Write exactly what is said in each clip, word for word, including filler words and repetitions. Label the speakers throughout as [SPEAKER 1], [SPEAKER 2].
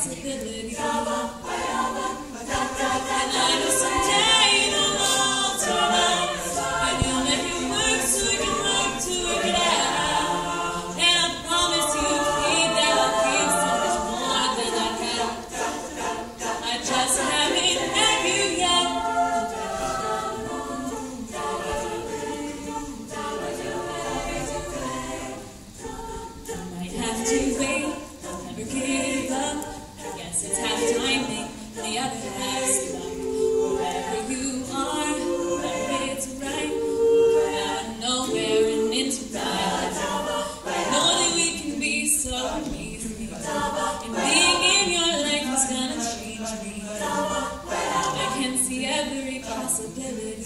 [SPEAKER 1] possibility. And I know someday it'll all turn out, and you'll make it work so we can work to work it out. And I promise you, Pete, that I'll give so much more than I can. I just haven't met you yet. Might have to wait, I'll never give up. I guess it's half timing, the other half's luck. Wherever you are, wherever it's right, out of nowhere and into right. I know that we can be so amazing, and being in your life is gonna change me. I can see every possibility,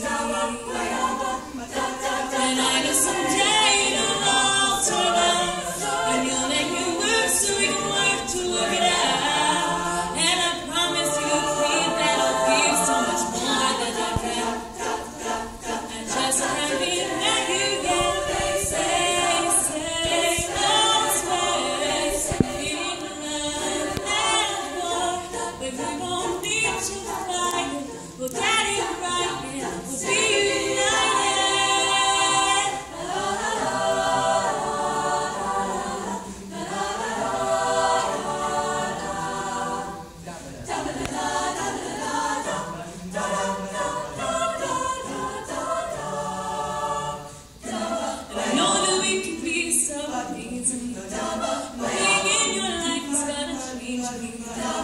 [SPEAKER 1] and I know someday it'll all turn out, and you'll make it work so we can work to work it out. And I promise you, Pete, that I'll give so much more than I can. I just haven't met you yet. Say, say, those words, in love and war, but we won't need to fight. We'll get it right, and we'll be united. I know that we can be so amazing. Being in your life is gonna change me.